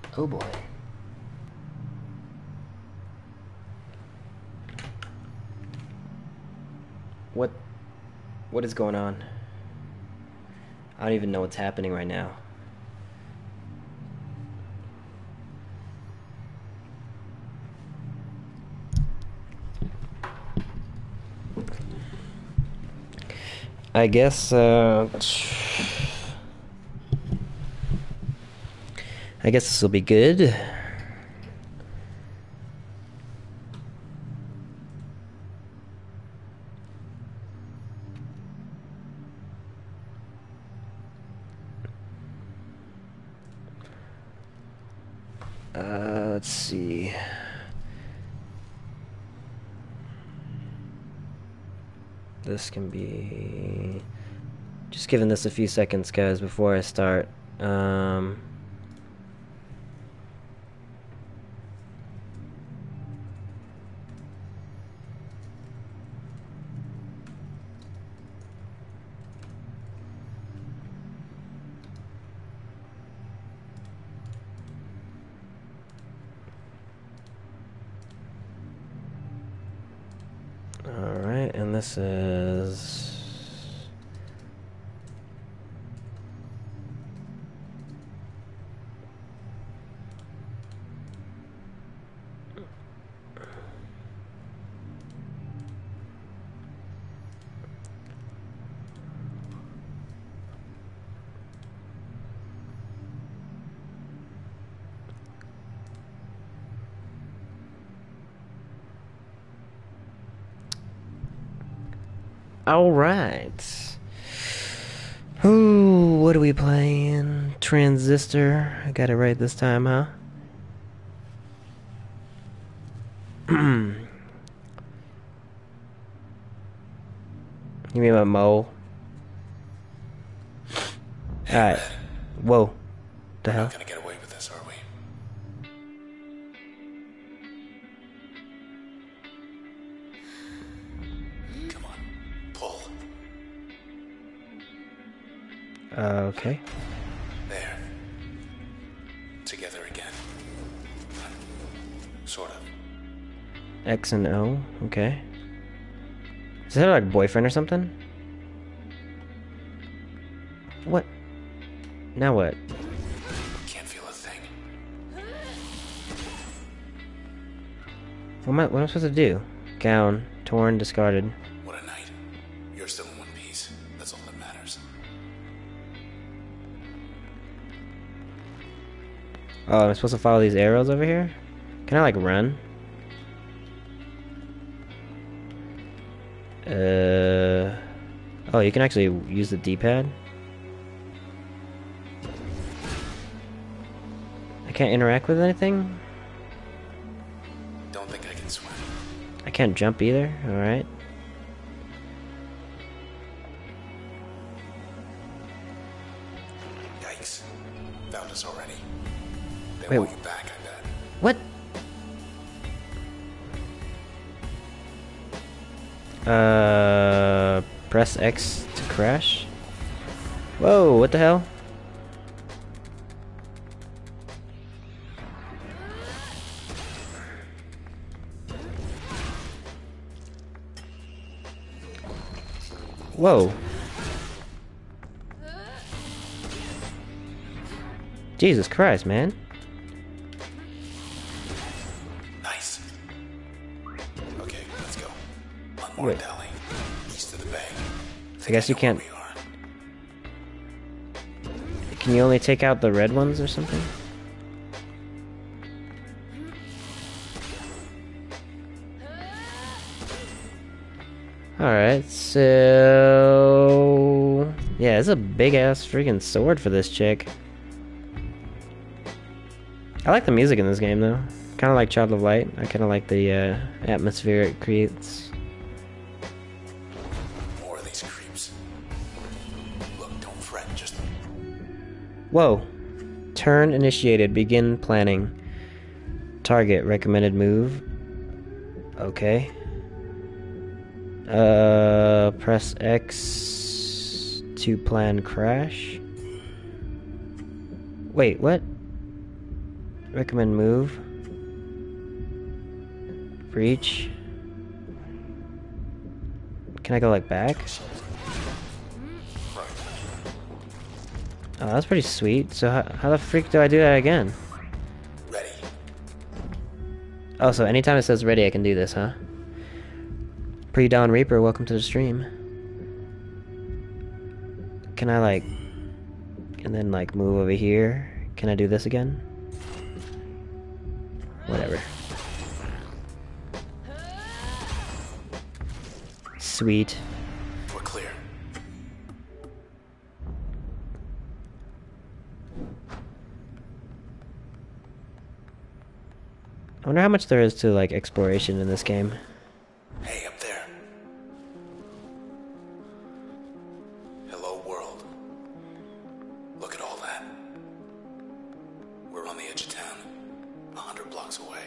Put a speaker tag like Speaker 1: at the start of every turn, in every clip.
Speaker 1: Oh boy. What what is going on? I don't even know what's happening right now. I guess I guess this will be good. Let's see. This can be... Just giving this a few seconds, guys, before I start. Alright, and this is... Alright. Ooh, what are we playing? Transistor. I got it right this time, huh? You mean my mole? Alright. Whoa. The
Speaker 2: We're
Speaker 1: hell?
Speaker 2: not gonna get away with this, are we? Come on, pull.
Speaker 1: Okay.
Speaker 2: There. Together again. Sort of.
Speaker 1: X and O. Okay. Is that like boyfriend or something? What? Now what?
Speaker 2: Can't feel a thing.
Speaker 1: What am I supposed to do? Gown. Torn. Discarded.
Speaker 2: What a night. You're still in one piece. That's all that matters.
Speaker 1: Oh, I'm supposed to follow these arrows over here? Can I like run? Oh, you can actually use the D-pad? I can't interact with anything?
Speaker 2: Don't think I can swim.
Speaker 1: I can't jump either? Alright.
Speaker 2: Yikes. Found us already. They
Speaker 1: Wait.
Speaker 2: want you back, I bet.
Speaker 1: What? Press X to crash? Whoa, what the hell? Whoa. Jesus Christ, man.
Speaker 2: Nice. Okay, let's go. One more
Speaker 1: Wait.
Speaker 2: deli. East of the bay.
Speaker 1: I guess you
Speaker 2: Know
Speaker 1: can't...
Speaker 2: where we are.
Speaker 1: Can you only take out the red ones or something? Alright, so... Yeah, it's a big-ass freaking sword for this chick. I like the music in this game, though. Kind of like Child of Light. I kind of like the atmosphere it creates.
Speaker 2: More of these creeps. Look, don't fret, just...
Speaker 1: Whoa. Turn initiated. Begin planning. Target. Recommended move. Okay. Press X to plan crash. Wait, what? Recommend move. Breach. Can I go like back? Oh, that's pretty sweet. So how the freak do I do that again?
Speaker 2: Ready.
Speaker 1: Oh, so anytime it says ready, I can do this, huh? Pre-Dawn Reaper, welcome to the stream. Can I like... and then like move over here? Can I do this again? Whatever. Sweet.
Speaker 2: We're clear.
Speaker 1: I wonder how much there is to like exploration in this game.
Speaker 2: Hey, up there. Hello, world. Look at all that. We're on the edge of town, 100 blocks away.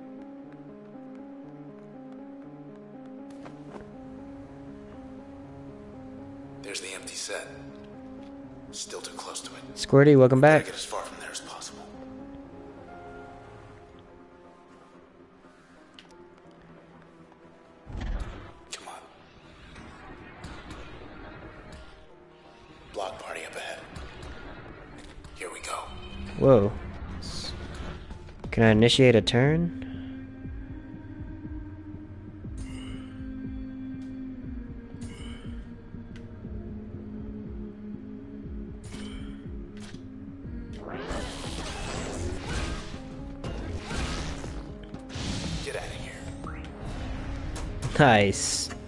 Speaker 2: There's the empty set. Still too close to it.
Speaker 1: Squirty, welcome
Speaker 2: Gotta
Speaker 1: back.
Speaker 2: get as far from there as possible. Come on. Block party up ahead. Here we go.
Speaker 1: Whoa. Can I initiate a turn?
Speaker 2: Get out of here.
Speaker 1: Nice.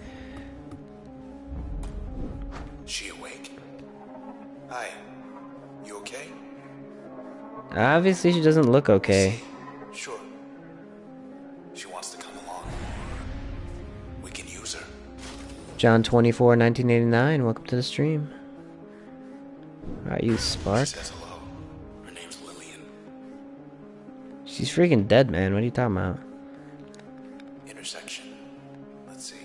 Speaker 2: She awake? Hi. You okay?
Speaker 1: Obviously, she doesn't look okay.
Speaker 2: Sure. She wants to come along. We can use her.
Speaker 1: John 24, 1989, welcome to the stream. Alright, you Spark.
Speaker 2: She says hello. Her name's Lillian.
Speaker 1: She's freaking dead, man. What are you talking about?
Speaker 2: Intersection. Let's see.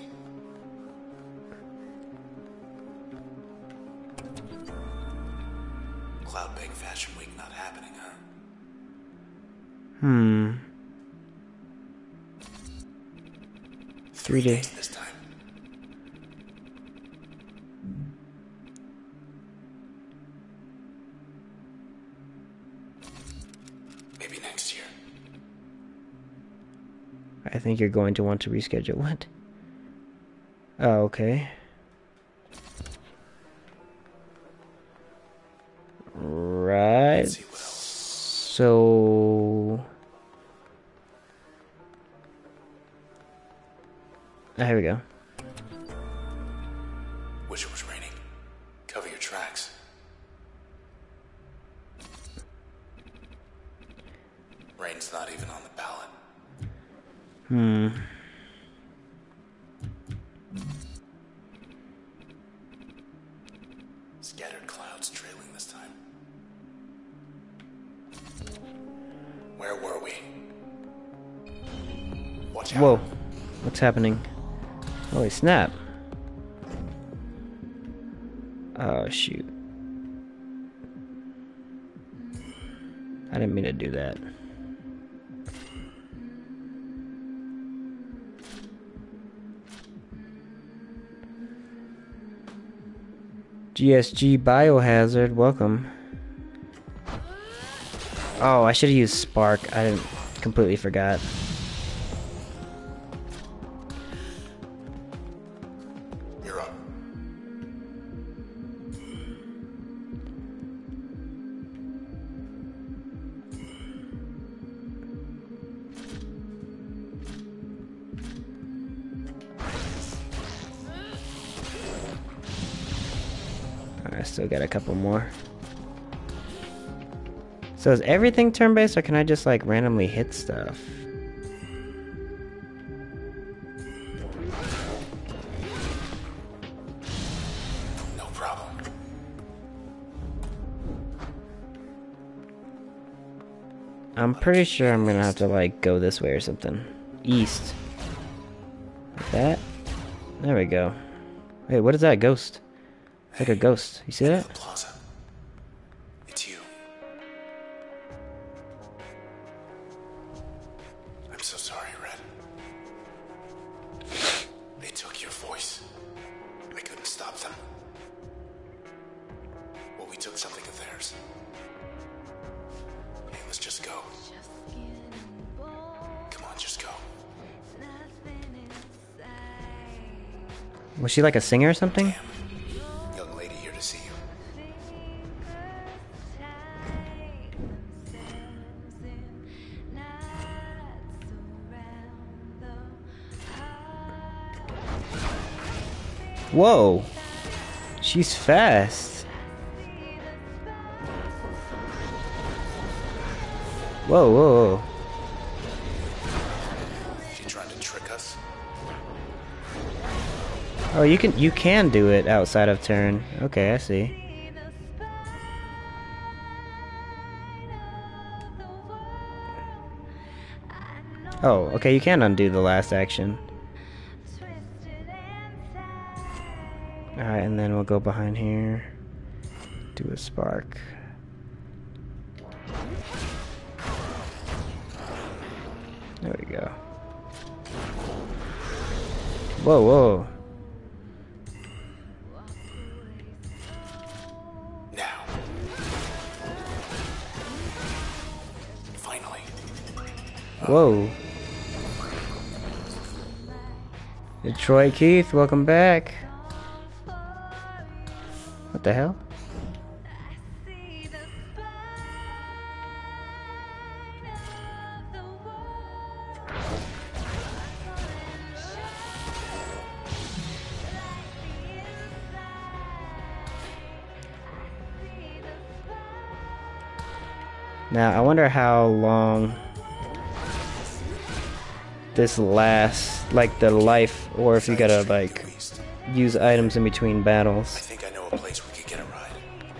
Speaker 2: Cloud Bake Fashion Week not happening, huh?
Speaker 1: Hmm.
Speaker 2: 3
Speaker 1: 3D.
Speaker 2: days this time. Maybe next year.
Speaker 1: I think you're going to want to reschedule. What? Oh, okay. Right.
Speaker 2: Let's see what else.
Speaker 1: So... here we go.
Speaker 2: Wish it was raining. Cover your tracks. Rain's not even on the ballot.
Speaker 1: Hmm.
Speaker 2: Scattered clouds trailing this time. Where were we? Watch out.
Speaker 1: Whoa. What's happening? Holy snap. Oh, shoot. I didn't mean to do that. GSG Biohazard, welcome. Oh, I should have used Spark. I completely forgot.
Speaker 2: You're up.
Speaker 1: I still got a couple more. So is everything turn-based, or can I just like randomly hit stuff?
Speaker 2: No problem.
Speaker 1: I'm pretty sure I'm gonna have to like go this way or something. East. Like that? There we go. Wait, what is that ghost? It's like a ghost. You see
Speaker 2: End
Speaker 1: that?
Speaker 2: of the plaza. It's you. We took something of theirs. Hey, let's just go. Come on, just go.
Speaker 1: Was she like a singer or something?
Speaker 2: Damn. Young lady here to see you.
Speaker 1: Whoa. She's fast. Whoa, whoa, whoa.
Speaker 2: She trying to trick us?
Speaker 1: Oh, you can do it outside of turn. Okay, I see. Oh, okay, you can undo the last action. Alright, and then we'll go behind here. Do a spark. There we go. Whoa, whoa.
Speaker 2: Now. Finally.
Speaker 1: Whoa. Detroit Keith, welcome back. What the hell? Now, I wonder how long this lasts, like the life, or if you gotta, like, use items in between
Speaker 2: I
Speaker 1: battles.
Speaker 2: think I know a place we could get a ride.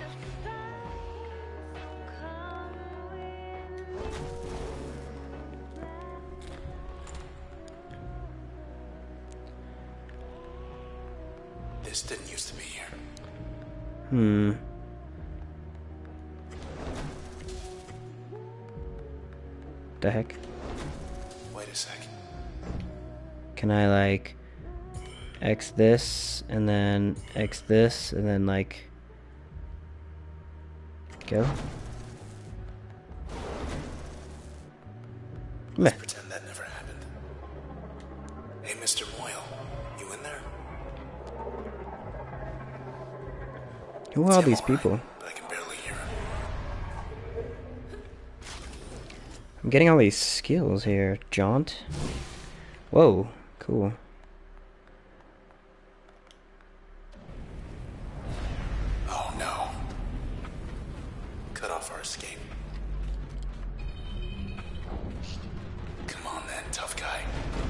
Speaker 2: This didn't used to be here.
Speaker 1: Hmm. The heck?
Speaker 2: Wait a sec.
Speaker 1: Can I, like, X this, and then X this, and then, like, go? Meh.
Speaker 2: Let's pretend that never happened. Hey, Mr. Moyle, you in there?
Speaker 1: Who are all
Speaker 2: See, I'm
Speaker 1: these
Speaker 2: all right,
Speaker 1: people?
Speaker 2: but I can barely hear him.
Speaker 1: I'm getting all these skills here. Jaunt. Whoa, cool.
Speaker 2: Oh no. Cut off our escape. Come on then, tough guy.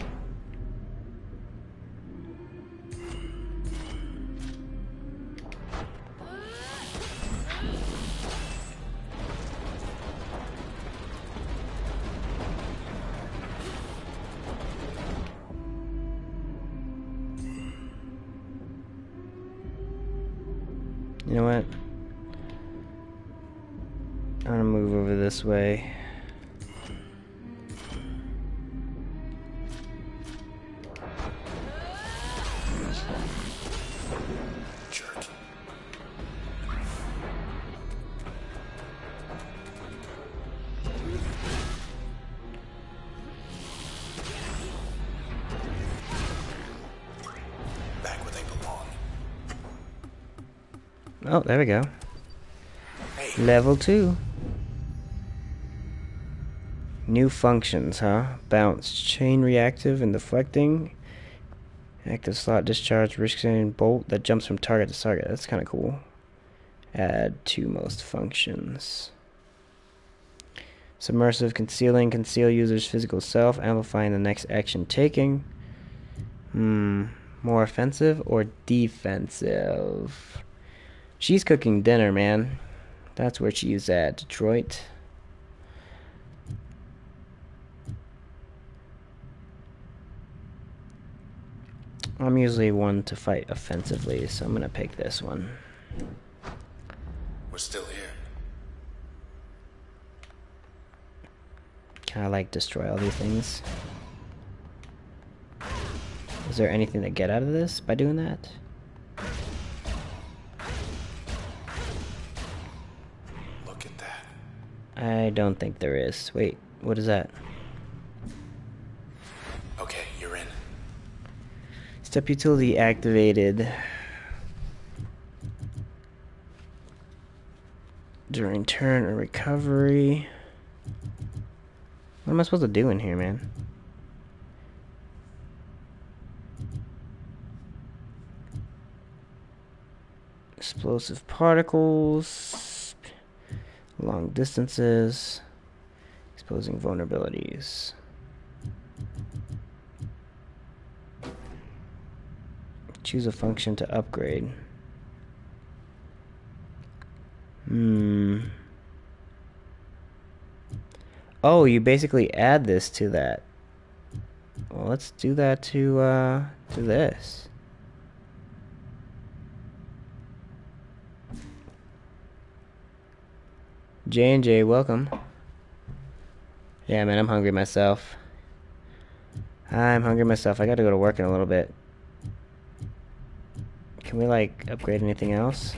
Speaker 1: You know what? I'm gonna move over this way.
Speaker 2: Jerk. Back where they belong.
Speaker 1: Oh, there we go.
Speaker 2: Hey,
Speaker 1: Level 2. New functions, huh? Bounce, chain reactive and deflecting. Active slot discharge, risk and bolt that jumps from target to target. That's kind of cool. Add to most functions. Submersive, concealing, conceal user's physical self, amplifying the next action taking. More offensive or defensive? She's cooking dinner, man. That's where she's at, Detroit. I'm usually one to fight offensively, so I'm gonna pick this one.
Speaker 2: we're still here.
Speaker 1: Can I, like, destroy all these things? Is there anything to get out of this by doing that? I don't think there is. Wait, what is that?
Speaker 2: Okay, you're in.
Speaker 1: Step utility activated. During turn or recovery. What am I supposed to do in here, man? Explosive particles. Long distances. Exposing vulnerabilities. Choose a function to upgrade. Oh, you basically add this to that. Well, let's do that to this. J&J, welcome. Yeah, man, I'm hungry myself. I'm hungry myself. I gotta go to work in a little bit. Can we, like, upgrade anything else?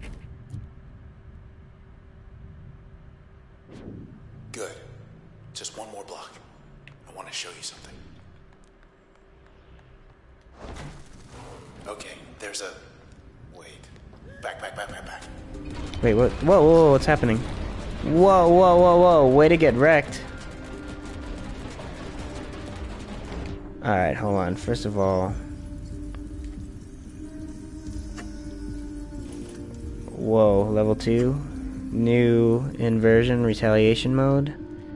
Speaker 2: Good. Just one more block. I want to show you something. Okay, there's a... Wait. Back.
Speaker 1: Wait, what? Whoa, what's happening? Whoa. Way to get wrecked. Alright, hold on. First of all... Whoa, level 2. New inversion retaliation mode.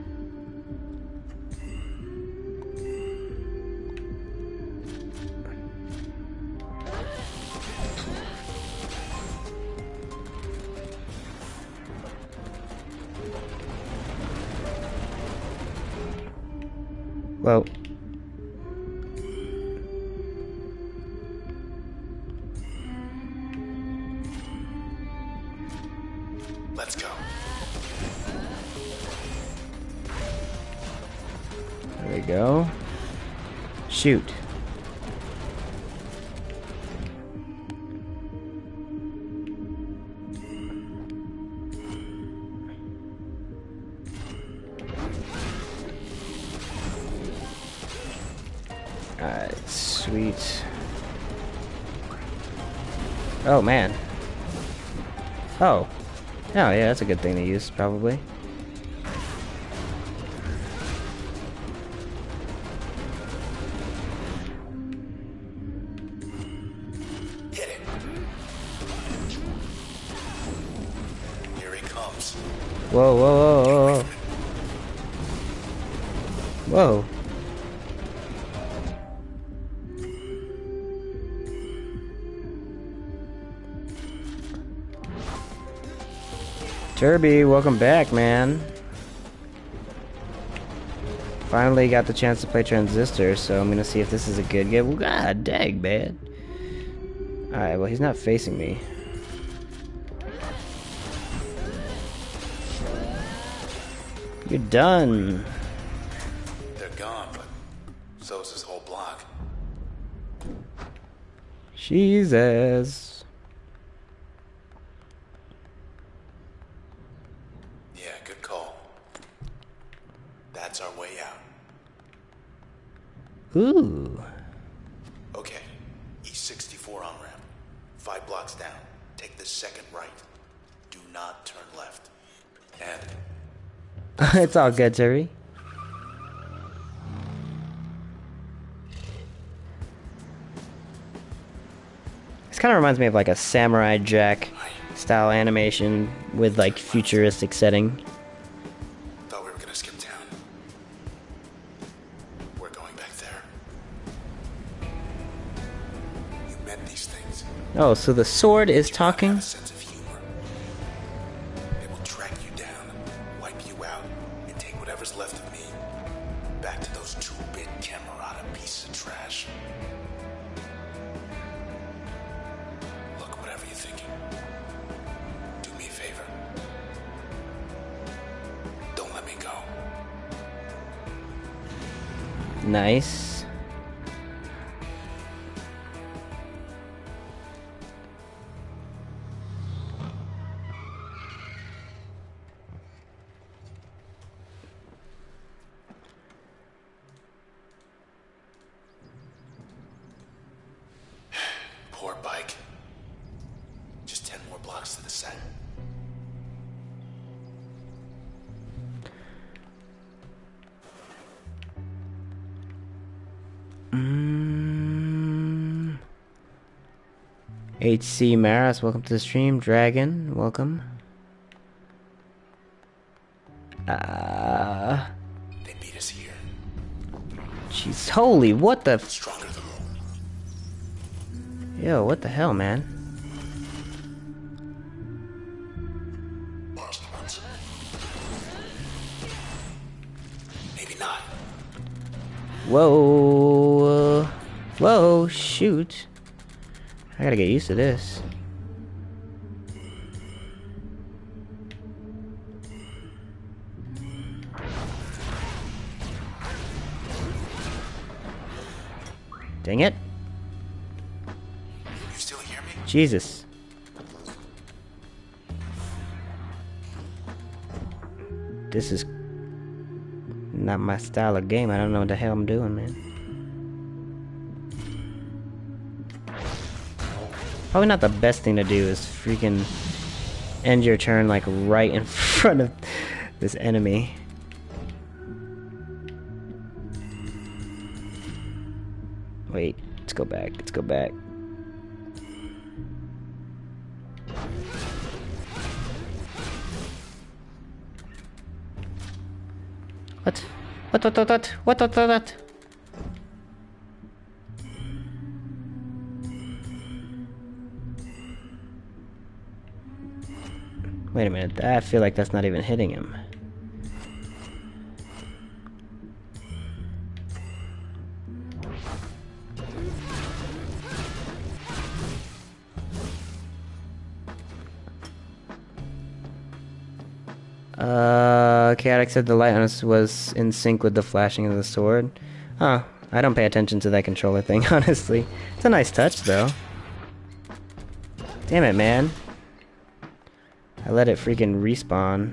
Speaker 1: Whoa.
Speaker 2: Let's go.
Speaker 1: There we go. Shoot. Alright, sweet. Oh, man. Oh. Oh, yeah, that's a good thing to use, probably.
Speaker 2: Get it. Here he comes.
Speaker 1: Whoa. Whoa. Turby, welcome back, man. Finally got the chance to play Transistor, so I'm gonna see if this is a good game. God dang, man. Alright, well, he's not facing me. You're done.
Speaker 2: They're gone, but so's his whole block.
Speaker 1: Jesus.
Speaker 2: Yeah, good call. That's our way out.
Speaker 1: Ooh.
Speaker 2: Okay, E64 on-ramp. 5 blocks down. Take the second right. Do not turn left. And
Speaker 1: It's all good, Terry. This kind of reminds me of like a Samurai Jack style animation with like futuristic setting.
Speaker 2: thought we were gonna skip town. We're going back there. You met these things.
Speaker 1: Oh, so the sword is
Speaker 2: Have
Speaker 1: talking?
Speaker 2: a sense of humor. They will track you down, wipe you out, and take whatever's left of me back to those 2-bit Camerata pieces of trash. Look, whatever you're thinking, do me a favor. Don't let me go.
Speaker 1: Nice. HC Maris, welcome to the stream. Dragon, welcome.
Speaker 2: They beat us here.
Speaker 1: Jeez, holy, what the?
Speaker 2: Stronger than
Speaker 1: Yo, what the hell, man?
Speaker 2: maybe not.
Speaker 1: Whoa, whoa, shoot! I gotta get used to this. Dang it!
Speaker 2: You still hear me?
Speaker 1: Jesus. This is not my style of game. I don't know what the hell I'm doing, man. Probably not the best thing to do is freaking end your turn like right in front of this enemy. Wait, let's go back. Let's go back. What? What? Wait a minute, I feel like that's not even hitting him. Chaotic said the light on us was in sync with the flashing of the sword. Oh, I don't pay attention to that controller thing, honestly. It's a nice touch, though. Damn it, man. I let it freaking respawn.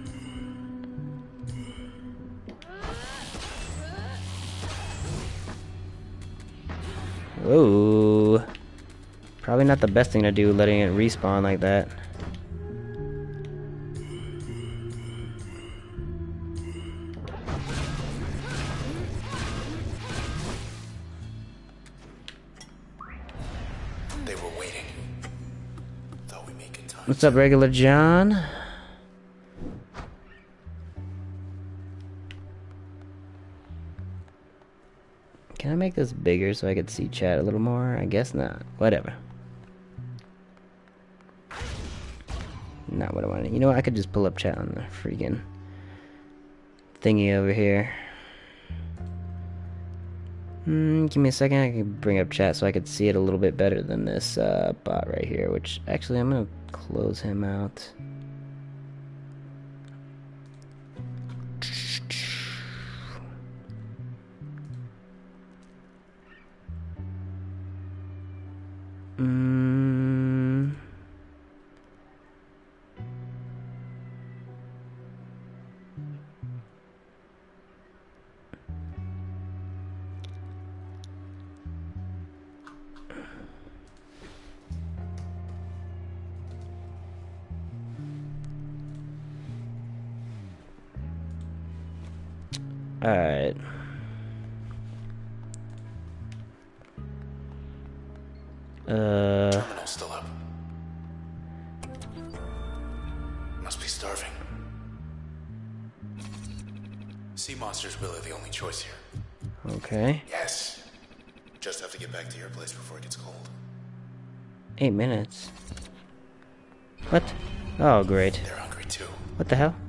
Speaker 1: Whoa. Probably not the best thing to do, letting it respawn like that.
Speaker 2: They were waiting. Thought we make it time.
Speaker 1: What's up, regular John? Can I make this bigger so I could see chat a little more? I guess not. Whatever. Not what I wanted. You know what? I could just pull up chat on the freaking thingy over here. Give me a second. I can bring up chat so I could see it a little bit better than this bot right here. Which, actually, I'm going to close him out. Alright.
Speaker 2: Terminal's still up. Must be starving. Sea monsters really the only choice here.
Speaker 1: Okay.
Speaker 2: Yes. Just have to get back to your place before it gets cold.
Speaker 1: 8 minutes. What? Oh, great.
Speaker 2: They're hungry too.
Speaker 1: What the hell?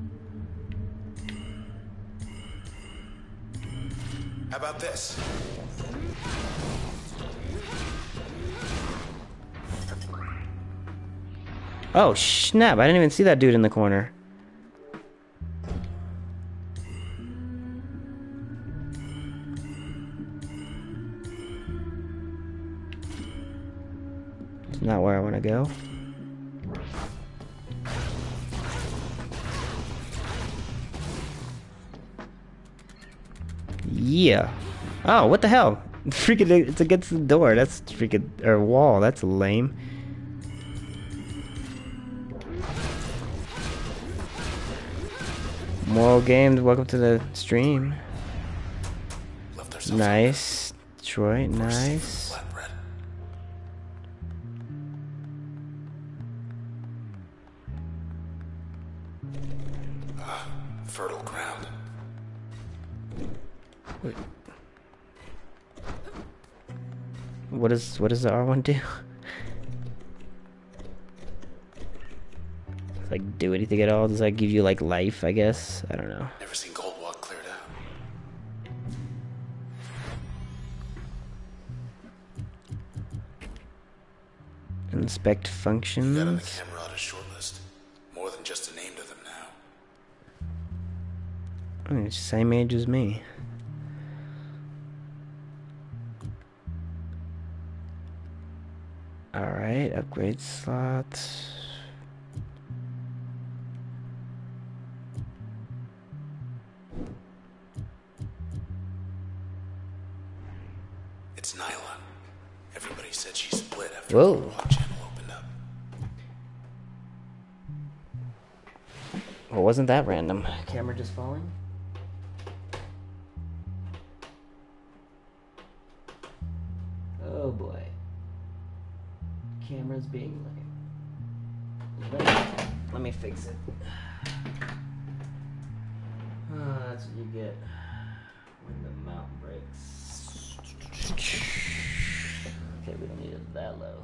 Speaker 2: How about this?
Speaker 1: Oh, snap. I didn't even see that dude in the corner. It's not where I want to go. Yeah. Oh, what the hell? Freaking, it's against the door. That's freaking, or wall. That's lame. Moral Games, welcome to the stream.
Speaker 2: Left ourselves
Speaker 1: Nice. Detroit, nice.
Speaker 2: Flatbread. Fertile ground.
Speaker 1: Wait. What does the R1 do? Does like do anything at all? Does that give you like life, I guess? I don't know.
Speaker 2: Never seen Goldwalk cleared out.
Speaker 1: Inspect
Speaker 2: You got on the
Speaker 1: functions.
Speaker 2: Camerata shortlist. More than just a name to them now.
Speaker 1: Oh, it's the same age as me. Alright, upgrade slots.
Speaker 2: It's Nyla. Everybody said she split after
Speaker 1: Whoa.
Speaker 2: the Goldwalk channel opened up.
Speaker 1: Well, wasn't that random? Camera just falling? Oh boy. Camera's being late. Let me fix it. Oh, that's what you get when the mountain breaks. Okay, we don't need it that low.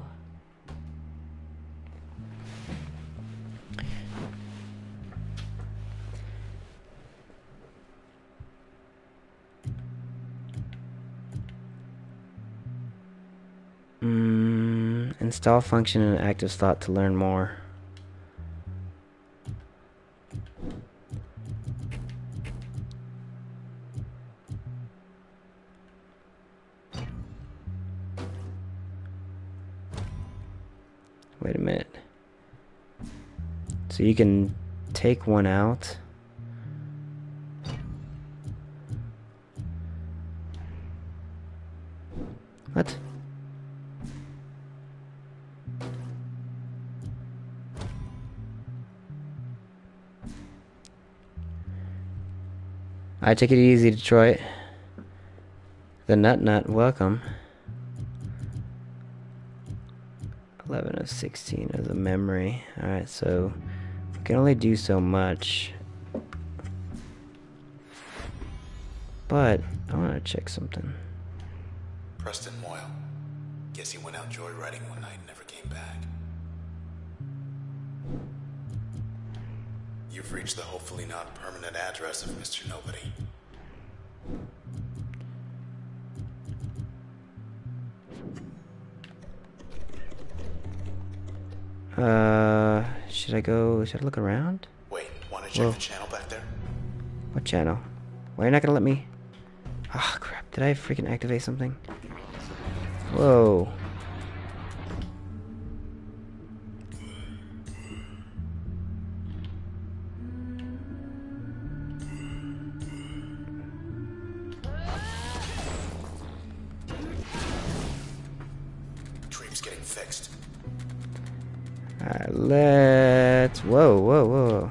Speaker 1: Install function in an active slot to learn more. Wait a minute. So you can take one out. What? I take it easy, Detroit. The Nut, welcome. 11 of 16 of the memory. Alright, so we can only do so much. But I want to check something.
Speaker 2: Preston Moyle. Guess he went out joyriding one night and never came back. You've reached the hopefully not permanent address of Mr. Nobody.
Speaker 1: Should I look around?
Speaker 2: Wait, want to check
Speaker 1: Whoa.
Speaker 2: the channel back there?
Speaker 1: What channel? Why are you not gonna let me? Ah, crap. Did I freaking activate something? Whoa.
Speaker 2: Dream's getting fixed.
Speaker 1: Alright, let's... Whoa.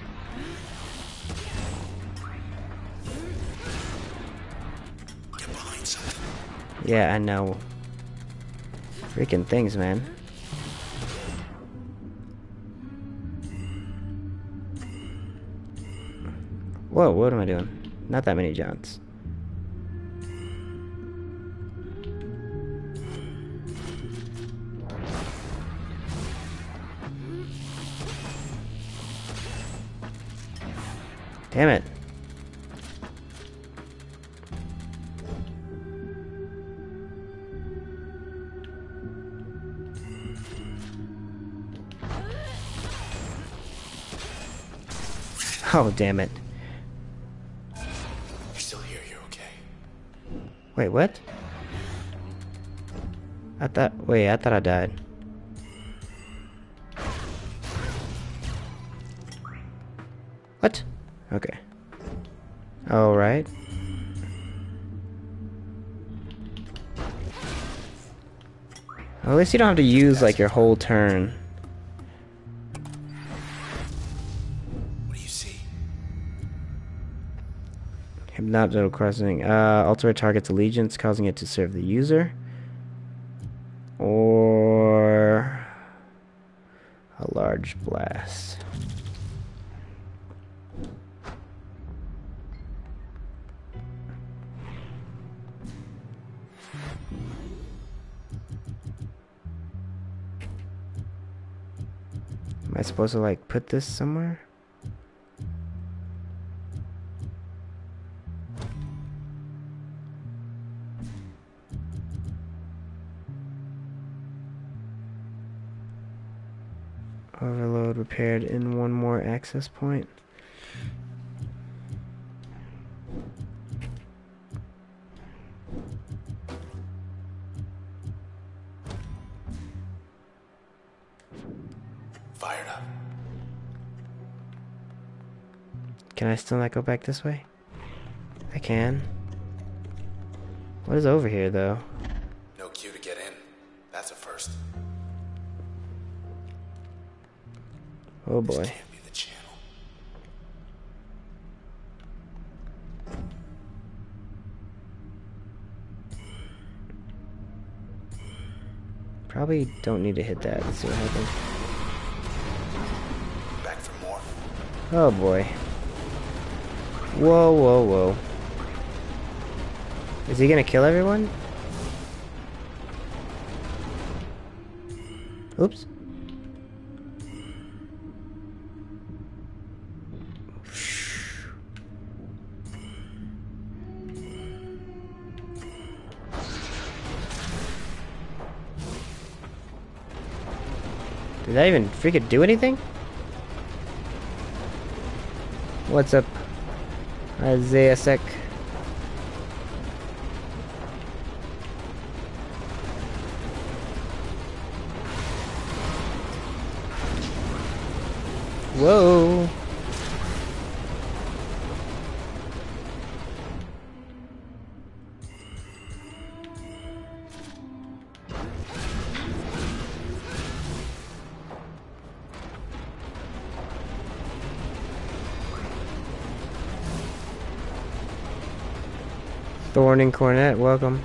Speaker 2: Get behind something.
Speaker 1: Yeah, I know. Freaking things, man. Whoa, what am I doing? Not that many Johns. Damn it. Oh, damn it.
Speaker 2: You're still here, you're okay.
Speaker 1: Wait, what? I thought I died. What? Okay. Alright. Well, at least you don't have to use like your whole turn.
Speaker 2: What do you see?
Speaker 1: Hypnotic crossing. Alter a target's allegiance, causing it to serve the user. Or a large blast. Am I supposed to like put this somewhere? Overload repaired in one more access point.
Speaker 2: Fired up.
Speaker 1: Can I still not go back this way? I can. What is over here though?
Speaker 2: No queue to get in. That's a first.
Speaker 1: Oh boy.
Speaker 2: This can't be the channel.
Speaker 1: Probably don't need to hit that. Let's see what happens.
Speaker 2: Back for more.
Speaker 1: Oh boy. Whoa, whoa, whoa. Is he gonna kill everyone? Oops. Did that even freaking do anything? What's up, Isaiah Sec? Whoa. Thorn and Cornet, welcome.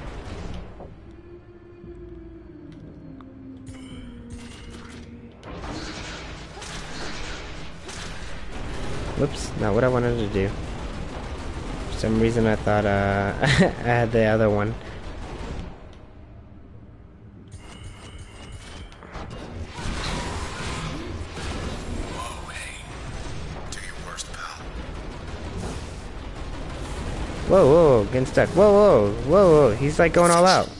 Speaker 1: Whoops, not what I wanted to do. For some reason I thought I had the other one.
Speaker 2: Whoa, hey. Do your worst, pal.
Speaker 1: Whoa, whoa, getting stuck. Whoa, whoa, whoa, whoa. He's like going all out.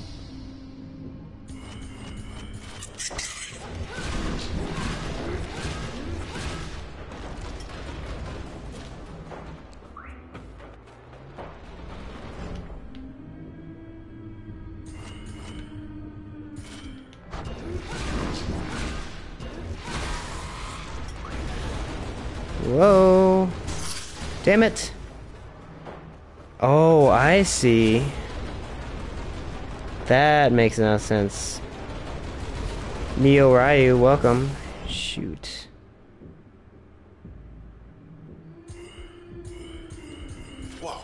Speaker 1: Whoa. Damn it. Oh, I see. That makes no sense. Neo Ryu, welcome. Shoot.
Speaker 2: Whoa.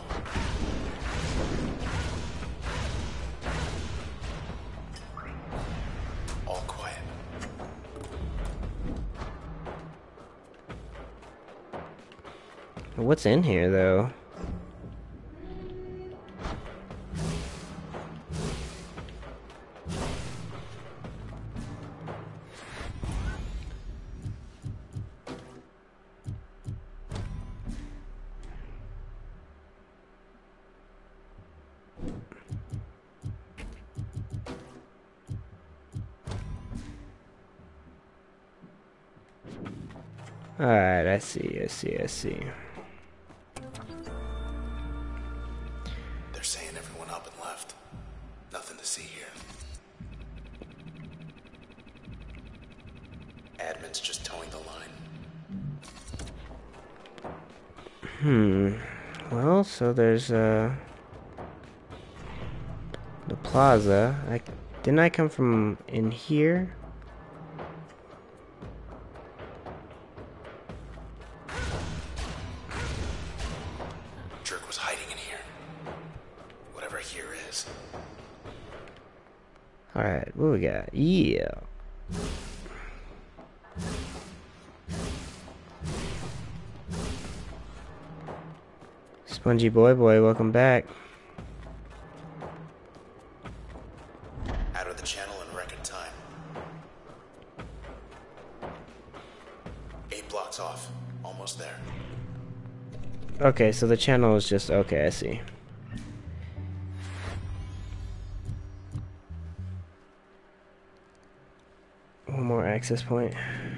Speaker 2: All quiet.
Speaker 1: What's in here, though? Alright, I see.
Speaker 2: They're saying everyone up and left. Nothing to see here. Admin's just towing the line.
Speaker 1: Well, so there's, the plaza. Didn't I come from in here?
Speaker 2: Jerk was hiding in here.
Speaker 1: Alright, what we got? Yeah. Spongy boy, welcome back.
Speaker 2: Out of the channel in record time. 8 blocks off. Almost there.
Speaker 1: Okay, so the channel is just... Okay, I see. One more access point.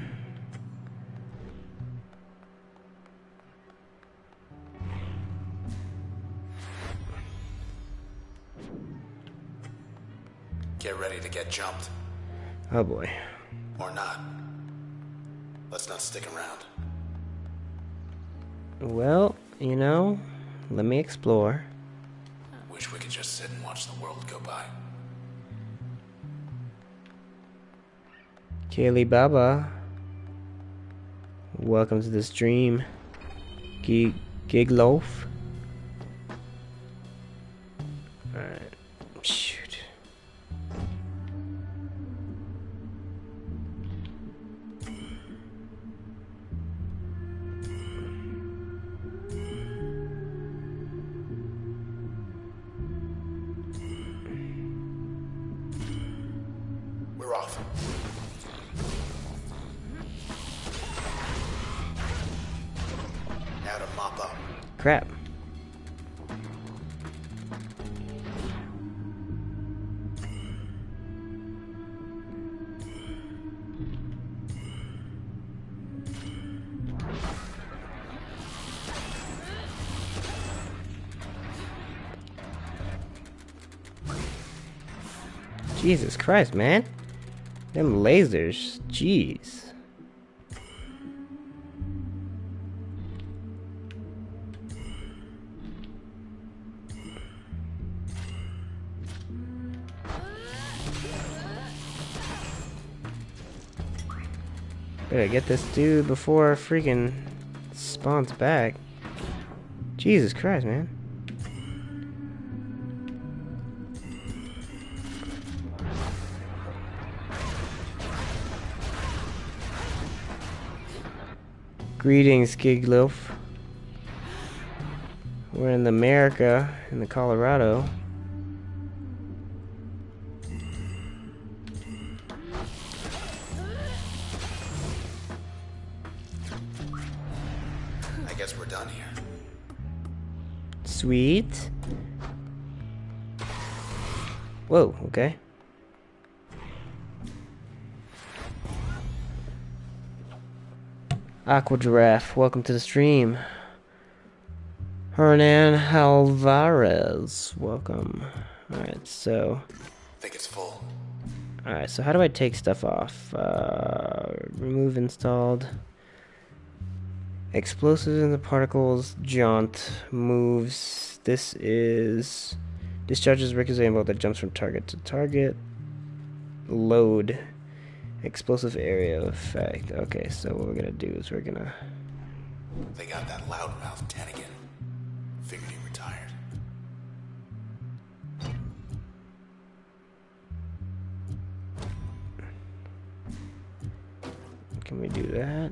Speaker 2: Get ready to get jumped.
Speaker 1: Oh boy.
Speaker 2: Or not. Let's not stick around.
Speaker 1: Well, you know, let me explore.
Speaker 2: Wish we could just sit and watch the world go by.
Speaker 1: Kaylee Baba, welcome to the stream. Gigloaf. Alright, shoot.
Speaker 2: We're off. Now to mop up.
Speaker 1: Crap. Jesus Christ, man. Them lasers. Jeez. Better get this dude before freaking spawns back. Jesus Christ, man. Greetings, Gigloaf. We're in America, in the Colorado.
Speaker 2: I guess we're done here.
Speaker 1: Sweet. Whoa, okay. Aqua Giraffe, welcome to the stream. Hernan Alvarez, welcome. Alright, so...
Speaker 2: Think it's full.
Speaker 1: Alright, so how do I take stuff off? Remove installed. Explosives in the particles, jaunt, moves. This is... Discharges Ricochet bolt that jumps from target to target. Load. Explosive area effect. Okay, so what we're gonna do is we're gonna...
Speaker 2: They got that loudmouth Tannigan. Figured he retired.
Speaker 1: Can we do that?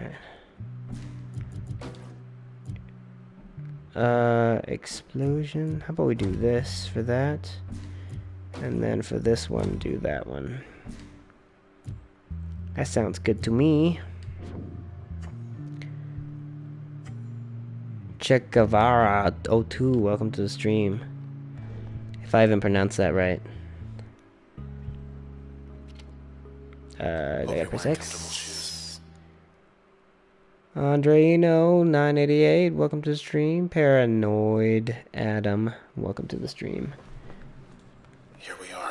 Speaker 1: Alright. Explosion. How about we do this for that? And then for this one, do that one. That sounds good to me. Che Guevara 02, welcome to the stream. If I even pronounced that right. I gotta press X. Andreino 988, welcome to the stream. Paranoid Adam, welcome to the stream.
Speaker 2: Here we are.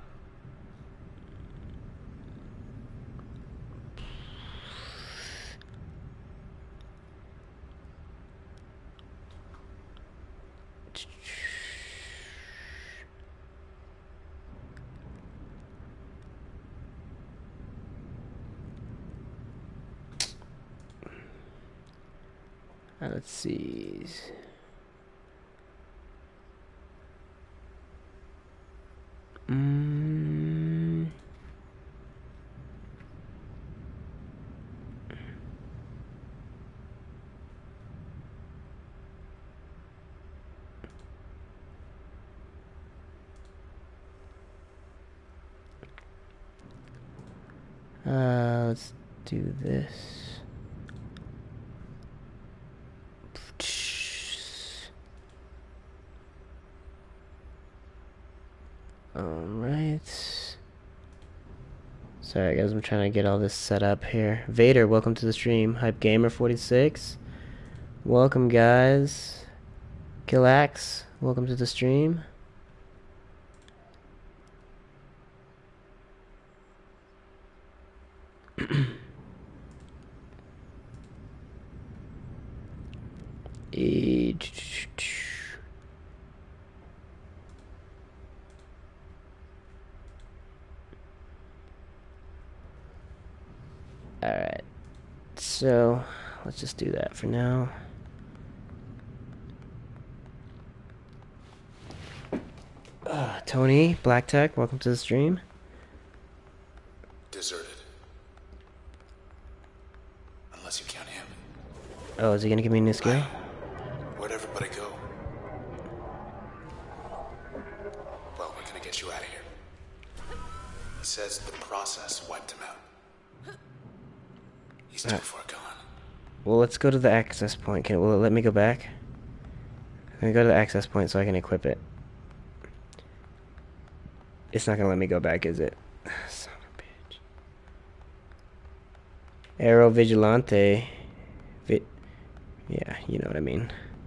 Speaker 1: Let's see. let's do this. Alright. Sorry guys, I'm trying to get all this set up here. Vader, welcome to the stream. Hype Gamer 46. Welcome guys. Killax, welcome to the stream. Alright, so let's just do that for now. Tony, Black Tech, welcome to the stream.
Speaker 2: Deserted. Unless you count him.
Speaker 1: Oh, is he gonna give me a new skill?
Speaker 2: Where'd everybody go? Well, we're gonna get you out of here. He says the process wiped him out. He's too far gone.
Speaker 1: Well, let's go to the access point. Will it let me go back? I'm gonna go to the access point so I can equip it. It's not gonna let me go back, is it? Son of a bitch. Aero Vigilante. Yeah, you know what I mean.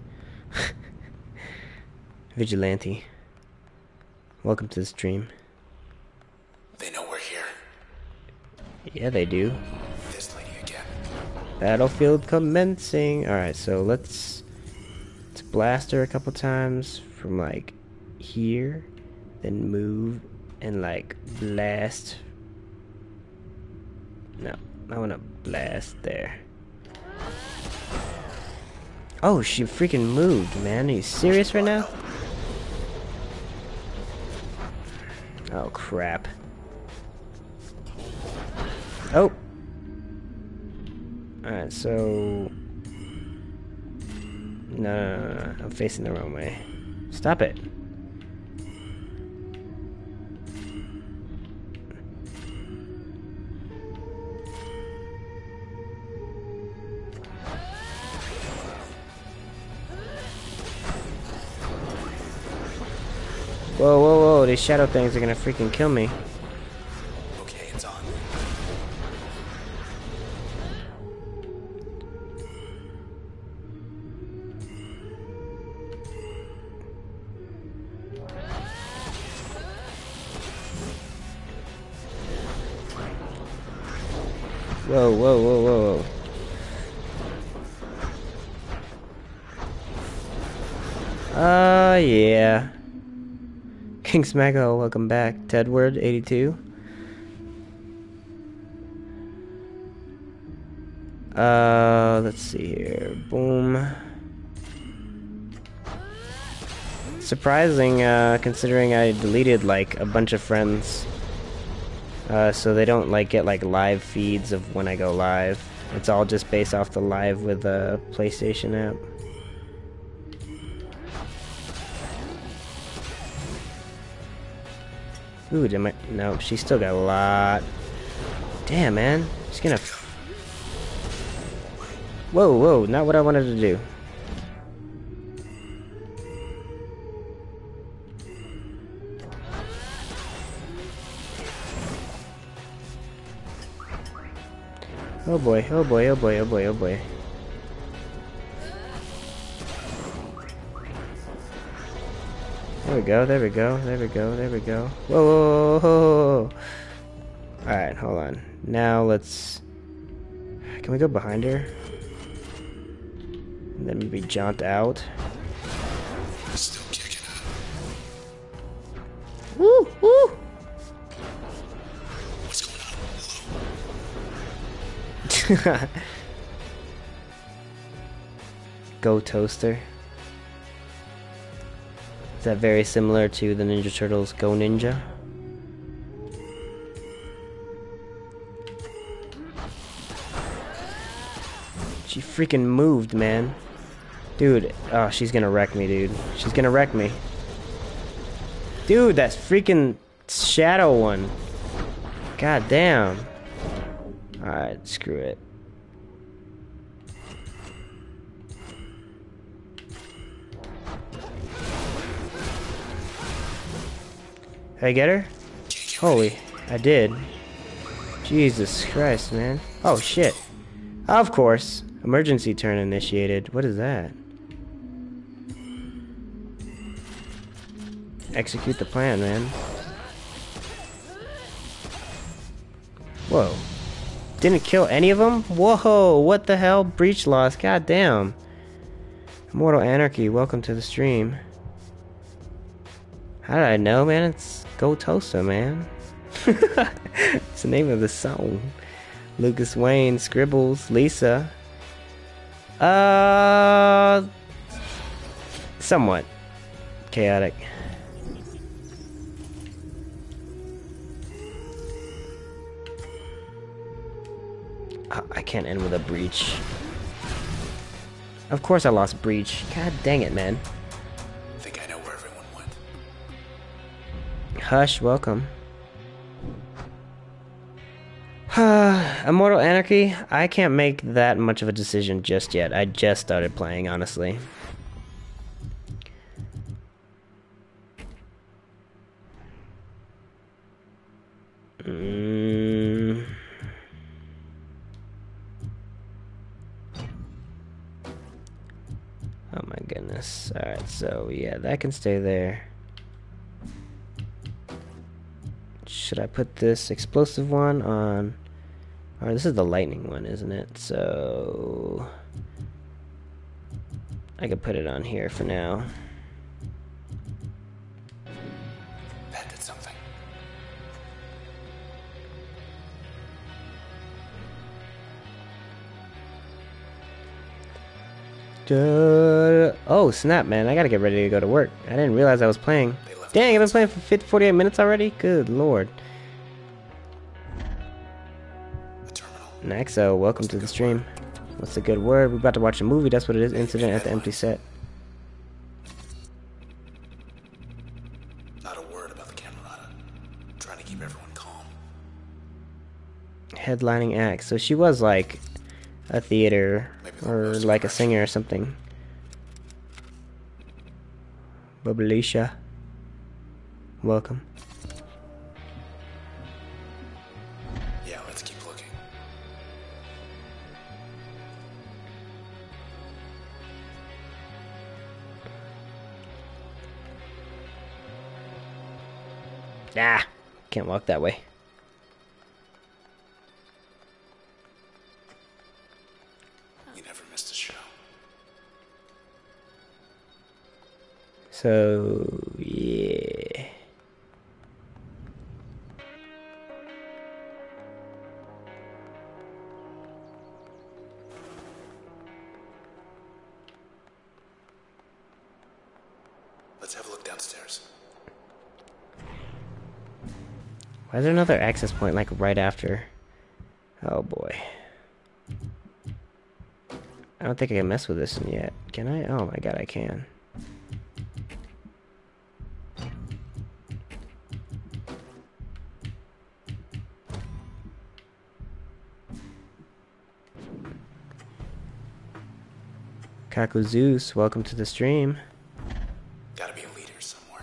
Speaker 1: Vigilante. Welcome to the stream.
Speaker 2: They know we're here.
Speaker 1: Yeah, they do.
Speaker 2: This lady again.
Speaker 1: Battlefield commencing. Alright, so let's blast her a couple times from like here, then move and like blast. No, I wanna blast there. Oh, she freaking moved, man. Are you serious right now? Oh, crap. Oh! Alright, so... No, I'm facing the wrong way. Stop it. Whoa, whoa, whoa, these shadow things are gonna freaking kill me.
Speaker 2: Okay, it's on.
Speaker 1: Whoa, whoa, whoa, whoa, whoa. Yeah. King Smacko, welcome back. Tedward82. Let's see here. Boom. Surprising, considering I deleted, like, a bunch of friends. So they don't, like, get, like, live feeds of when I go live. It's all just based off the live with the PlayStation app. Ooh, no, she's still got a lot. Damn, man. She's gonna... Whoa, whoa, not what I wanted to do. Oh boy, oh boy, oh boy, oh boy, oh boy. There we go, there we go, there we go, there we go. Whoa, whoa, whoa, whoa, whoa. Alright, hold on. Now let's... Can we go behind her? And then maybe jaunt out.
Speaker 2: Still kicking.
Speaker 1: Woo, woo!
Speaker 2: What's going on?
Speaker 1: Go Toaster. Is that very similar to the Ninja Turtles Go Ninja? She freaking moved, man. Dude, oh, she's gonna wreck me, dude. She's gonna wreck me. Dude, that's freaking Shadow one. God damn. Alright, screw it. Did I get her? Holy, I did. Jesus Christ, man. Oh, shit. Of course. Emergency turn initiated. What is that? Execute the plan, man. Whoa. Didn't kill any of them? Whoa, what the hell? Breach loss, god damn. Immortal Anarchy, welcome to the stream. How did I know, man? It's Gotosa, man. It's the name of the song. Lucas Wayne, Scribbles, Lisa. Somewhat chaotic. I can't end with a breach. Of course I lost breach. God dang it, man.
Speaker 2: I think I know where everyone went.
Speaker 1: Hush, welcome. Immortal Anarchy, I can't make that much of a decision just yet. I just started playing, honestly. Oh my goodness. Alright, so yeah, that can stay there. Should I put this explosive one on... Or this is the lightning one, isn't it? So... I could put it on here for now.
Speaker 2: That did something.
Speaker 1: Oh, snap, man. I gotta get ready to go to work. I didn't realize I was playing. Dang, I've been playing for 48 minutes already? Good lord. Naxo, welcome to the stream. What's the good word? We're about to watch a movie. That's what it is. Incident at the empty set.
Speaker 2: Not a word about the Camerata. Trying to keep everyone calm.
Speaker 1: Headlining act. So she was like a theater or like a singer or something. Bubalisha, welcome.
Speaker 2: Yeah, let's keep looking.
Speaker 1: Nah, can't walk that way.
Speaker 2: You never missed a show.
Speaker 1: So, yeah.
Speaker 2: Let's have a look downstairs.
Speaker 1: Why is there another access point like right after? Oh boy. I don't think I can mess with this one yet. Can I? Oh my god, I can. Kaku Zeus, welcome to the stream.
Speaker 2: Gotta be a leader somewhere.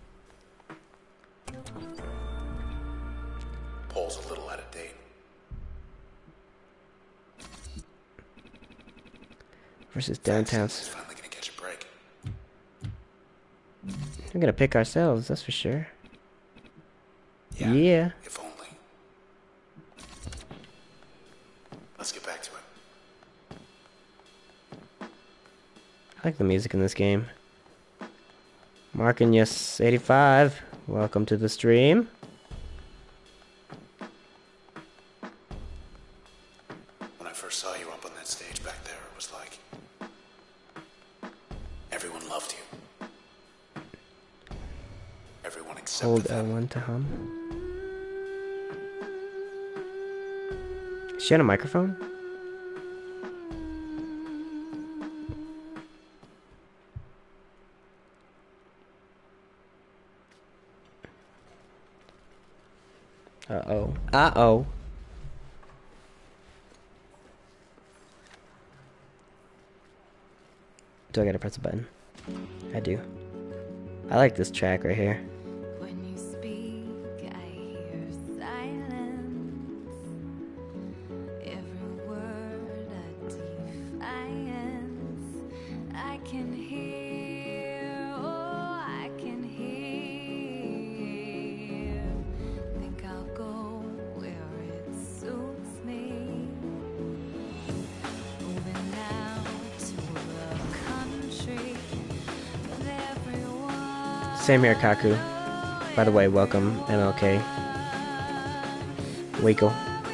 Speaker 2: Pole's a little out of date.
Speaker 1: Versus downtown.
Speaker 2: He's finally gonna catch a break.
Speaker 1: We're gonna pick ourselves, that's for sure.
Speaker 2: Yeah. If only. Let's get back to it.
Speaker 1: I like the music in this game. Mark and Yes 85, welcome to the stream.
Speaker 2: When I first saw you up on that stage back there, it was like everyone loved you. Everyone accepted
Speaker 1: Hold
Speaker 2: that.
Speaker 1: L1 to hum. Is she on a microphone? Uh-oh. Uh-oh. Do I gotta press a button? I do. I like this track right here.
Speaker 3: When you speak, I hear silence. Every word a defiance. I can hear, oh, I can hear. Think I'll go where it suits me. Moving now to the country with everyone.
Speaker 1: Same here, Kaku. By the way, welcome, MLK. Waco.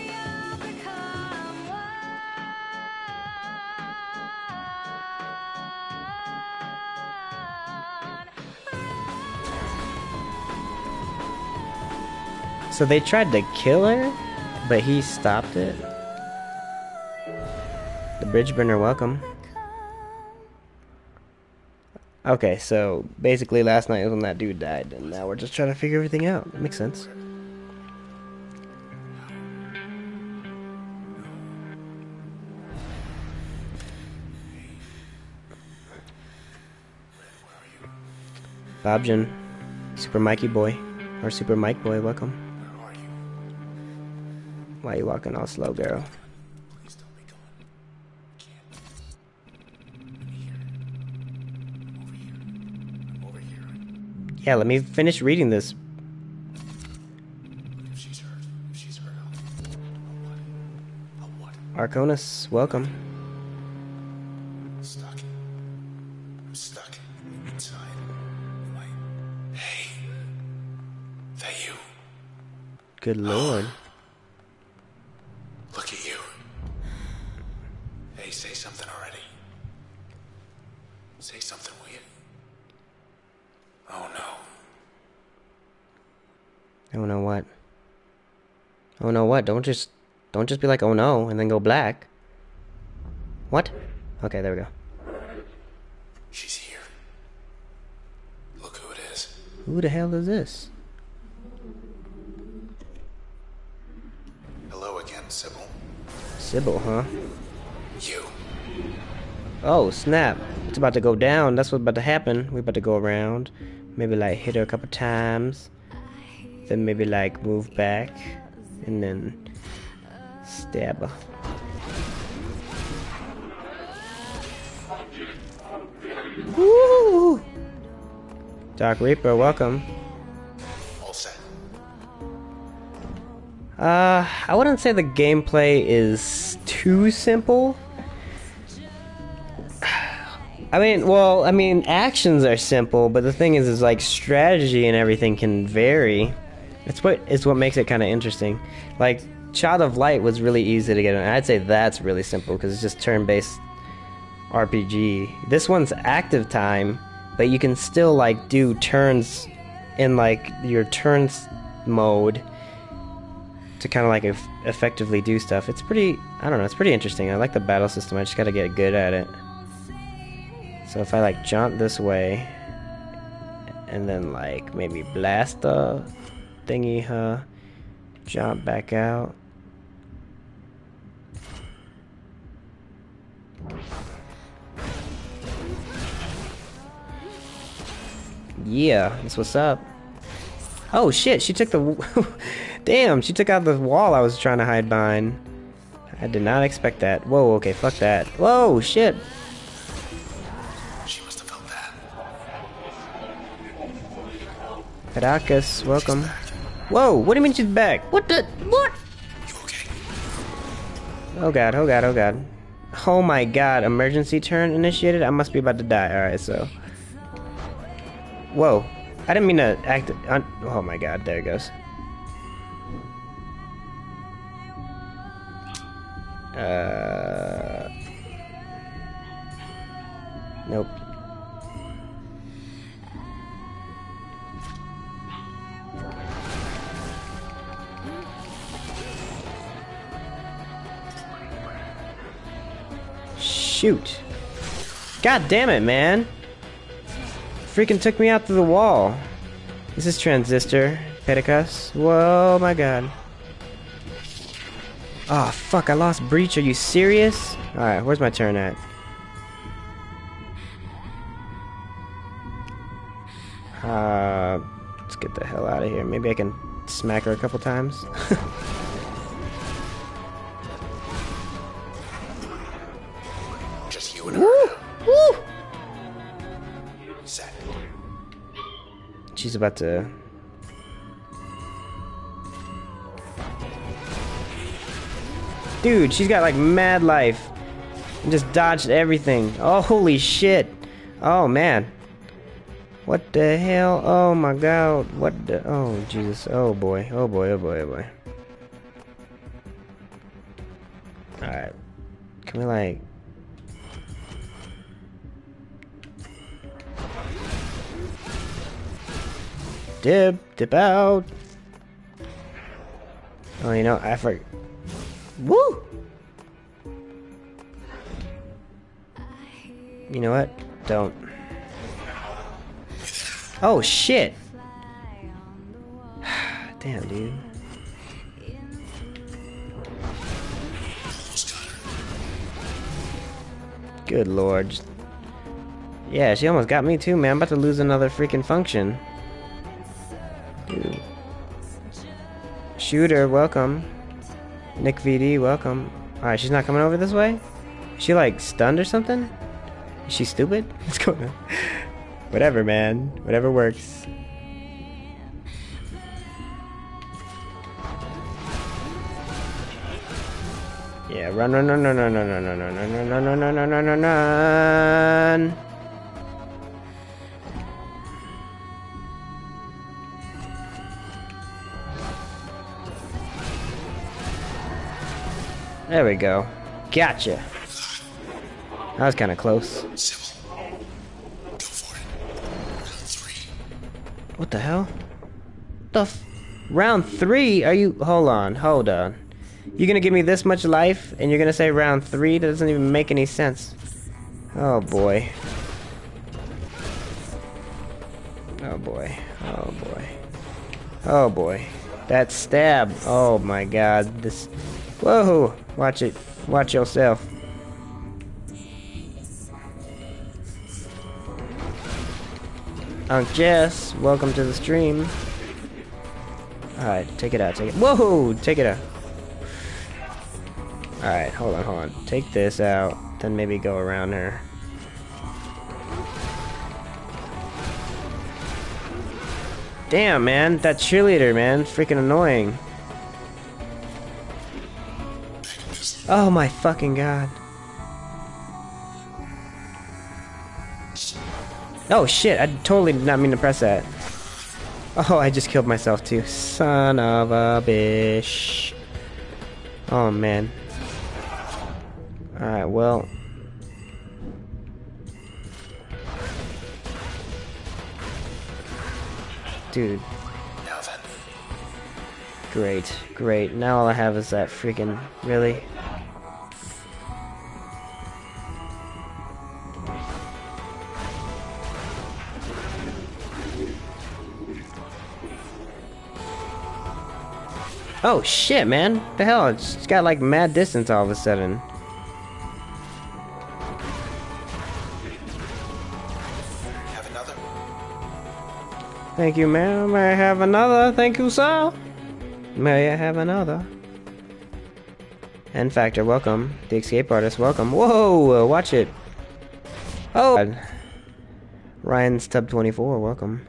Speaker 1: So they tried to kill her, but he stopped it. The bridge burner, welcome. Okay, so basically last night was when that dude died, and now we're just trying to figure everything out. That makes sense. Bobjan, Super Mikey Boy, or Super Mike Boy, welcome.
Speaker 2: Where are you?
Speaker 1: Why you walking all slow, girl?
Speaker 2: Please don't be gone. Can't. Let me hear it. I'm over here. I'm over here.
Speaker 1: Yeah, let me finish reading this.
Speaker 2: If she's hurt, I'll what?
Speaker 1: Arconis, welcome.
Speaker 2: I'm stuck. I'm stuck inside. Am I? Hey. That you?
Speaker 1: Good lord.
Speaker 2: Look at you. Hey, say something already. Say something, will you? Oh no.
Speaker 1: Oh no, what? Oh no, what? Don't just be like, oh no, and then go black. What? Okay, there we go.
Speaker 2: She's here. Look who it is.
Speaker 1: Who the hell is this?
Speaker 2: Hello again, Sybil.
Speaker 1: Sybil, huh?
Speaker 2: You.
Speaker 1: Oh, snap. It's about to go down. That's what's about to happen. We're about to go around. Maybe, like, hit her a couple times. Then maybe, like, move back. And then stab her. Woo! Dark Reaper, welcome.
Speaker 2: All set.
Speaker 1: I wouldn't say the gameplay is too simple. I mean, actions are simple, but the thing is like strategy and everything can vary. It's what makes it kind of interesting. Like Child of Light was really easy to get in. I'd say that's really simple because it's just turn-based RPG. This one's active time, but you can still like do turns in like your turns mode to kind of like effectively do stuff. It's pretty, I don't know, it's pretty interesting. I like the battle system. I just gotta get good at it. So if I like jump this way and then like maybe blast the thingy, jump back out. Yeah, that's what's up. Oh shit, she took the damn, she took out the wall I was trying to hide behind. I did not expect that. Whoa, okay, fuck that. Whoa, shit.
Speaker 2: She must have felt that.
Speaker 1: Caracas, welcome. Whoa, what do you mean she's back? What the? What?
Speaker 2: You okay?
Speaker 1: Oh god, oh god, oh god. Oh my god, emergency turn initiated? I must be about to die. Alright, so. Whoa. I didn't mean to act. Oh my god, there it goes. Nope. Shoot. God damn it, man. Freaking took me out through the wall. This is Transistor. Pedicus. Whoa, my god. Oh, fuck, I lost Breach. Are you serious? Alright, where's my turn at? Let's get the hell out of here. Maybe I can smack her a couple times.
Speaker 2: Just you and her.
Speaker 1: Woo!
Speaker 2: Set.
Speaker 1: She's about to... Dude, she's got like mad life. And just dodged everything. Oh, holy shit. Oh, man. What the hell? Oh my god. What the... Oh, Jesus. Oh, boy. Oh, boy. Oh, boy. Oh, boy. Alright. Can we, like... Dip out. Oh, you know, I forgot. Woo! You know what? Don't. Oh, shit! Damn, dude. Good lord. Yeah, she almost got me too, man. I'm about to lose another freaking function. Dude. Shooter, welcome. Nick VD, welcome. Alright, she's not coming over this way? Is she like stunned or something? Is she stupid? What's going on? Whatever, man. Whatever works. Yeah, run, run, run, run, run, run, run, run, run, run, run, run, run, run, run, run. There we go. Gotcha. That was kind of close.
Speaker 2: Sybil. Go for it. Round 3.
Speaker 1: What the hell? Round 3? Are you... Hold on. Hold on. You're gonna give me this much life, and you're gonna say round 3? That doesn't even make any sense. Oh, boy. Oh, boy. Oh, boy. Oh, boy. That stab. Oh, my God. This... Whoa! Watch it. Watch yourself. Unc Jess, welcome to the stream. Alright, take it out, take it. Whoa! Take it out. Alright, hold on. Take this out, then maybe go around her. Damn, man, that cheerleader, man, freaking annoying. Oh my fucking god. Oh shit, I totally did not mean to press that. Oh, I just killed myself too. Son of a bitch. Oh man. Alright, well. Dude.
Speaker 2: Now then.
Speaker 1: Great. Now all I have is that freaking... Really? Oh shit, man. The hell? It's got like mad distance all of a sudden.
Speaker 2: Have another?
Speaker 1: Thank you, ma'am. May I have another? Thank you, sir. May I have another? N Factor, welcome. The Escape Artist, welcome. Whoa, watch it. Oh, God. Ryan's Tub 24, welcome.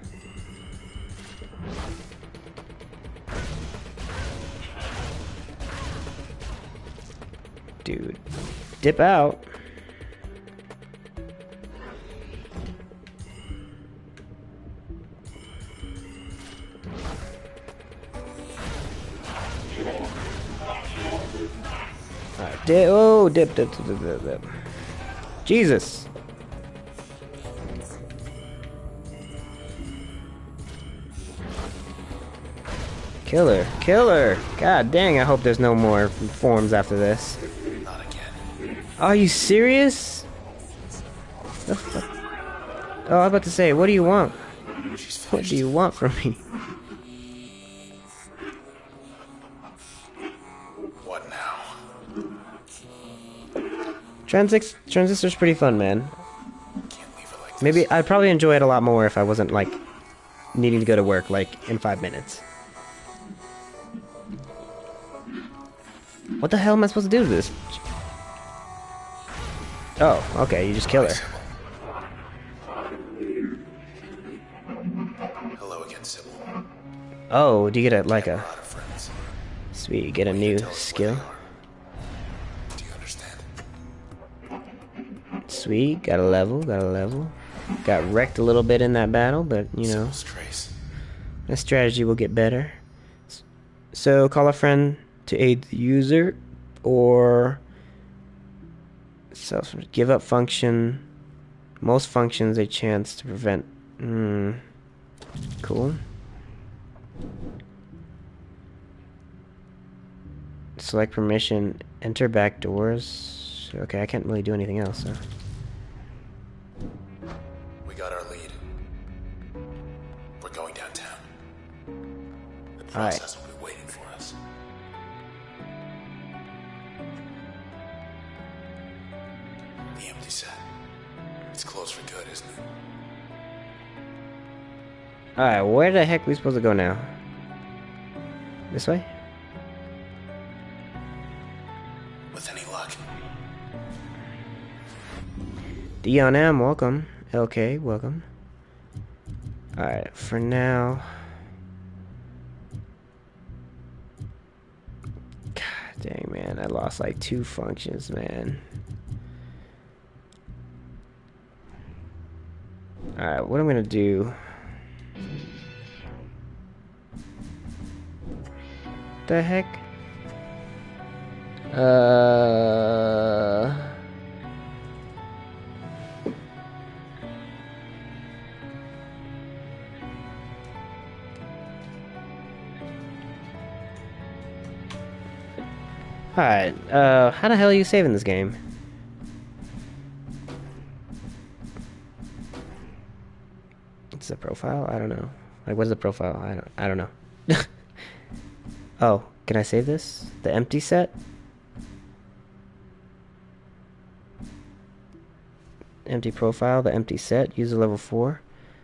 Speaker 1: Dude, dip out. Alright, dip. Jesus. Killer. God dang, I hope there's no more forms after this.
Speaker 2: Not again.
Speaker 1: Are you serious? The fuck? Oh, I was about to say, what do you want?
Speaker 2: She's
Speaker 1: What
Speaker 2: finished.
Speaker 1: do you want from me?
Speaker 2: What now?
Speaker 1: Transistor's pretty fun, man.
Speaker 2: Can't leave her like this.
Speaker 1: Maybe I'd probably enjoy it a lot more if I wasn't like needing to go to work like in 5 minutes. What the hell am I supposed to do to this? Oh, okay, you just kill her.
Speaker 2: Hello again, Sybil.
Speaker 1: Oh, do you get like
Speaker 2: A
Speaker 1: a...
Speaker 2: lot of friends.
Speaker 1: Sweet, you get a new skill.
Speaker 2: Do you understand?
Speaker 1: Sweet, got a level, got a level. Got wrecked a little bit in that battle, but, you know,
Speaker 2: Sybil's trace.
Speaker 1: the strategy will get better. So, call a friend to aid the user, or give up function. Most functions a chance to prevent. Cool. Select permission. Enter back doors. Okay, I can't really do anything else. So.
Speaker 2: We got our lead. We're going downtown. The
Speaker 1: All right.
Speaker 2: process will be waiting for us. The empty set. It's closed for good, isn't it?
Speaker 1: Alright, where the heck are we supposed to go now? This way?
Speaker 2: With any luck.
Speaker 1: Dion M, welcome. LK, welcome. Alright, for now... God dang, man. I lost like 2 functions, man. Alright, what I'm gonna do... The heck? Alright, how the hell are you saving this game? It's a profile? I don't know. Like, what is the profile? I don't know. Oh, can I save this? The empty set? Empty profile, the empty set, user level 4.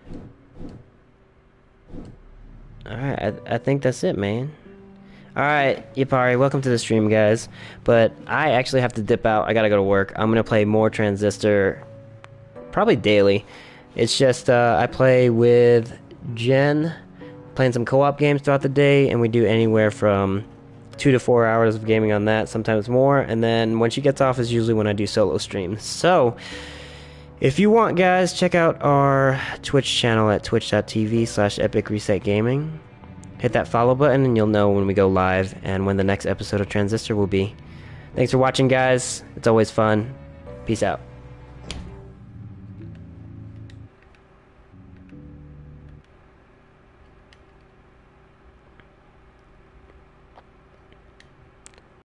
Speaker 1: Alright, I think that's it, man. Alright, Yapari, welcome to the stream, guys. But I actually have to dip out. I gotta go to work. I'm gonna play more Transistor, probably daily. It's just, I play with Jen, playing some co-op games throughout the day, and we do anywhere from 2 to 4 hours of gaming on that, sometimes more, and then when she gets off is usually when I do solo streams. So, if you want, guys, check out our Twitch channel at twitch.tv/epicresetgaming. Hit that follow button and you'll know when we go live and when the next episode of Transistor will be. Thanks for watching, guys. It's always fun. Peace out.